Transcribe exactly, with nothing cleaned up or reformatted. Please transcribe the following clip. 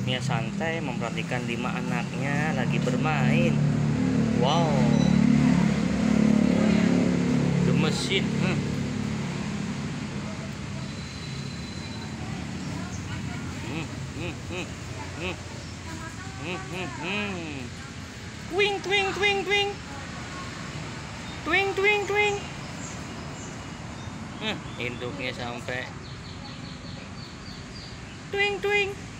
induknya santai memperhatikan lima anaknya lagi bermain. Wow, gemesin. Hmm. Hmm, hmm, hmm, hmm. Hmm, hmm, hmm. Twing, twing, twing, twing. Twing, twing, twing. Hmm, induknya sampai twing, twing.